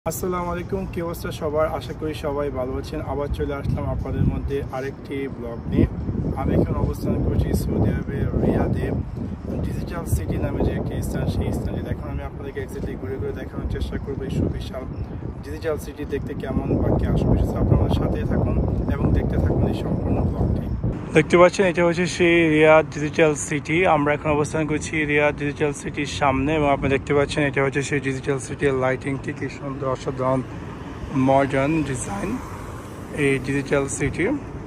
আসসালামু আলাইকুম, কি অবস্থা সবার? আশা করি সবাই ভালো আছেন। আবার চলে আসলাম আপনাদের মধ্যে আরেকটি ব্লগ নিয়ে। আমি এখন অবস্থান করছি সৌদি আরবের রিয়াদে ডিজিটাল সিটি নামে যে একটি স্থান, সেই স্থানটি এখন আমি আপনাদেরকে এক্সাক্টলি ঘুরে ঘুরে দেখানোর চেষ্টা করবো। এই সুবিশাল ডিজিটাল সিটি দেখতে কেমন বা কি আশেপাশে, আপনার সাথে থাকুন এবং দেখতে থাকুন এই সম্পূর্ণ ব্লগটি। দেখতে পাচ্ছেন এটা হচ্ছে সেই রিয়াদ ডিজিটাল সিটি। আমরা এখন অবস্থান করছি রিয়াদ ডিজিটাল সিটির সামনে এবং আপনি দেখতে পাচ্ছেন এটা হচ্ছে সেই ডিজিটাল সিটির লাইটিংটি কি সুন্দর, অসাধারণ মডার্ন ডিজাইন। এই ডিজিটাল সিটি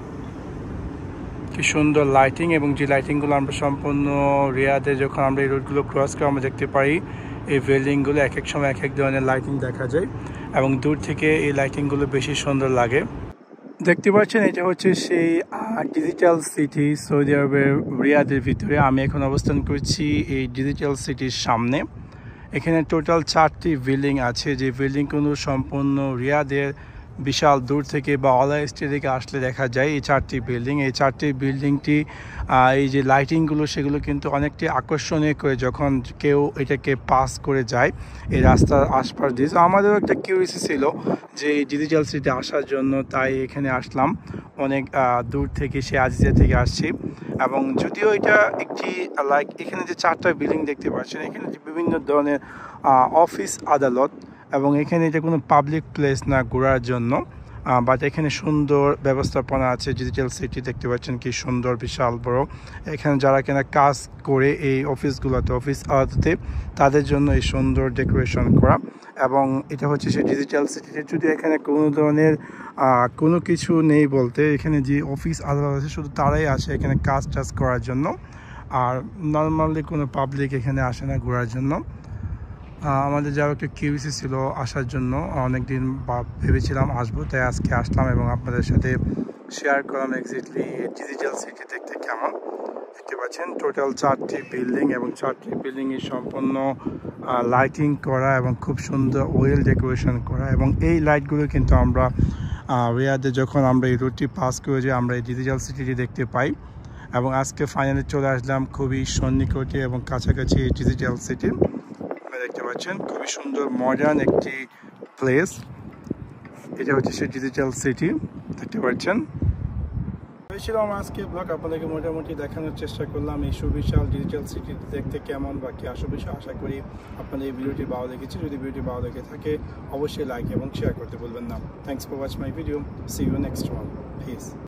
কি সুন্দর লাইটিং, এবং যে লাইটিংগুলো আমরা সম্পূর্ণ রিয়াদে যখন আমরা এই রোডগুলো ক্রস করে আমরা দেখতে পারি এই বিল্ডিংগুলো এক এক সময় এক এক ধরনের লাইটিং দেখা যায় এবং দূর থেকে এই লাইটিংগুলো বেশি সুন্দর লাগে। দেখতে পাচ্ছেন এটা হচ্ছে সেই ডিজিটাল সিটি সৌদি আরবের রিয়াদের ভিতরে। আমি এখন অবস্থান করছি এই ডিজিটাল সিটির সামনে। এখানে টোটাল 4টি বিল্ডিং আছে, যে বিল্ডিংগুলো সম্পূর্ণ রিয়াদের বিশাল দূর থেকে বা অলা স্ট্রিট থেকে আসলে দেখা যায় এই 4টি বিল্ডিং। এই 4টি বিল্ডিংটি এই যে লাইটিংগুলো সেগুলো কিন্তু অনেকটি আকর্ষণীয় করে যখন কেউ এটাকে পাস করে যায় এই রাস্তার আশপাশ দিয়ে। তো আমাদেরও একটা কিউরিয়াসিটি ছিল যে এই ডিজিটাল সিটি আসার জন্য, তাই এখানে আসলাম। অনেক দূর থেকে, সে আজিজা থেকে আসছি। এবং যদিও এটা একটি লাইক এখানে যে 4টা বিল্ডিং দেখতে পাচ্ছেন, এখানে যে বিভিন্ন ধরনের অফিস আদালত, এবং এখানে এটা কোনো পাবলিক প্লেস না ঘোরার জন্য, বাট এখানে সুন্দর ব্যবস্থাপনা আছে। ডিজিটাল সিটি দেখতে পাচ্ছেন কি সুন্দর, বিশাল বড়। এখানে যারা কিনা কাজ করে এই অফিসগুলোতে, অফিস আদালতে, তাদের জন্য এই সুন্দর ডেকোরেশন করা। এবং এটা হচ্ছে সেই ডিজিটাল সিটিতে। যদি এখানে কোনো ধরনের কোনো কিছু নেই বলতে, এখানে যে অফিস আদালত আছে শুধু তারাই আসে এখানে কাজ টাজ করার জন্য, আর নর্মালি কোনো পাবলিক এখানে আসে না ঘোরার জন্য। আমাদের যাও একটা কিউরিয়াসিটি ছিল আসার জন্য, অনেকদিন ভেবেছিলাম আসবো, তাই আজকে আসলাম এবং আপনাদের সাথে শেয়ার করলাম এক্স্যাক্টলি ডিজিটাল সিটি দেখতে কেমন। দেখতে পাচ্ছেন টোটাল 4টি বিল্ডিং, এবং 4টি বিল্ডিংয়ে সম্পূর্ণ লাইটিং করা এবং খুব সুন্দর ওয়েল ডেকোরেশন করা। এবং এই লাইটগুলো কিন্তু আমরা রিয়াদে যখন আমরা এই রুটটি পাস করে যাই আমরা এই ডিজিটাল সিটিটি দেখতে পাই। এবং আজকে ফাইনালি চলে আসলাম খুবই সন্নিকটে এবং কাছাকাছি এই ডিজিটাল সিটি। দেখতে পাচ্ছেন খুবই সুন্দর মডার্ন একটি প্লেস। এটা হচ্ছে সেই ডিজিটাল সিটি, দেখতে পাচ্ছেন। ভেবেছিলাম আজকে ব্লগ আপনাদেরকে মোটামুটি দেখানোর চেষ্টা করলাম এই সুবিশাল ডিজিটাল সিটি দেখতে কেমন বা কি আশেপাশে। আশা করি আপনাদের এই ভিডিওটি ভালো লেগেছে। যদি ভিডিওটি ভালো লেগে থাকে অবশ্যই লাইক এবং শেয়ার করতে ভুলবেন না। Thanks for watch my video. See you next one. Please.